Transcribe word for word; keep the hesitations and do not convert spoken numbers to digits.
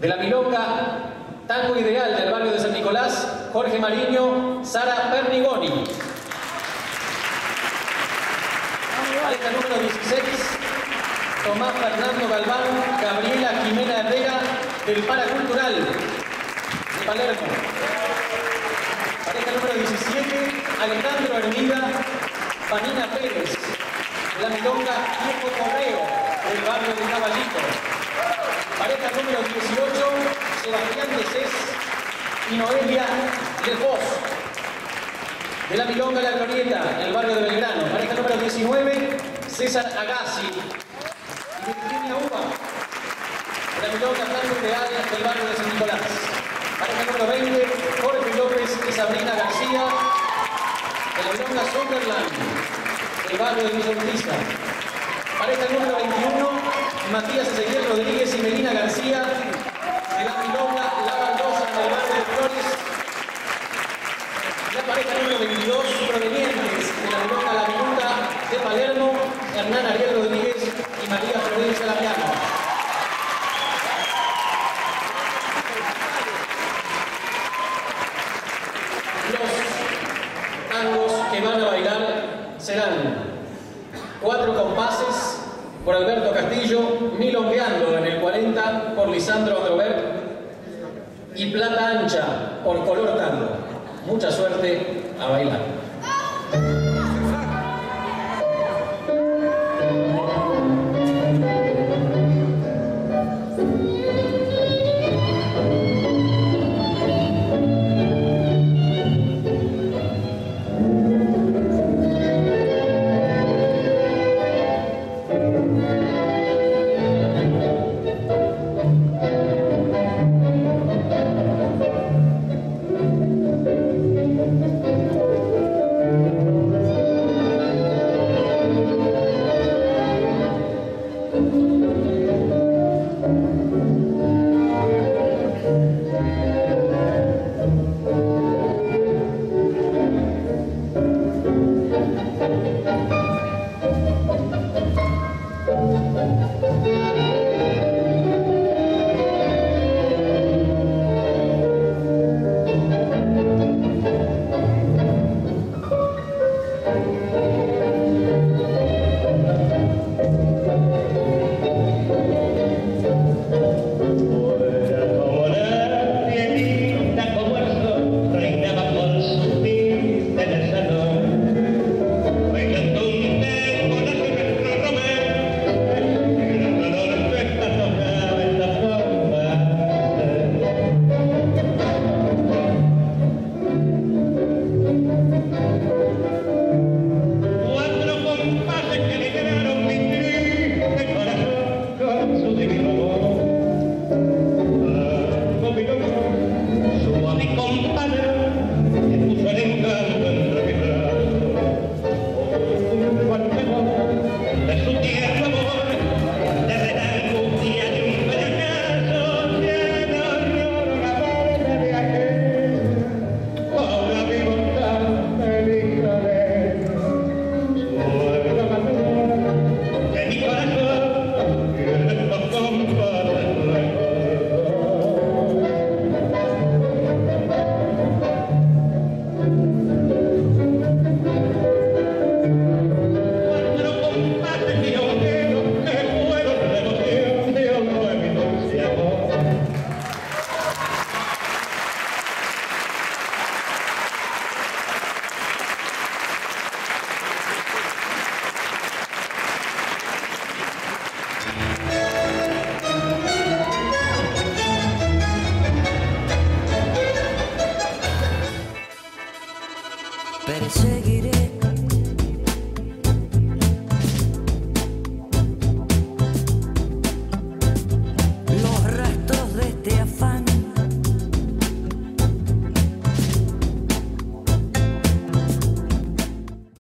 De la milonga Tango Ideal del barrio de San Nicolás, Jorge Mariño, Sara Pernigoni. Pareja número dieciséis, Tomás Fernando Galván, Gabriela Jimena Herrera, del Paracultural de Palermo. Pareja número diecisiete, Alejandro Hermida, Vanina Pérez, de la milonga Diego Correo, del barrio de Caballito. Pareja número dieciocho, Sebastián de Cés y Noelia Lejos, de la milonga La Glorieta, en el barrio de Belgrano. Pareja número diecinueve, César Agassi y Virginia Uva, de la milonga Tango Ideal del barrio de San Nicolás. Pareja número veinte, Jorge López y Sabrina García, de la milonga Sunderland del barrio de Villa Urquiza. Pareja número veintiuno, Matías Ezequiel Rodríguez y Melina García, de la milonga La Baldosa del barrio de Flores. La pareja número veintidós, provenientes de la milonga La Minuta de Palermo, Hernán Ariel Rodríguez y María Florencia Lamiano. Los tangos que van a bailar serán Cuatro Compases por Alberto Castillo, Milongueando en el cuarenta por Lisandro Androver y Plata Ancha por Color Tango. Mucha suerte a bailar.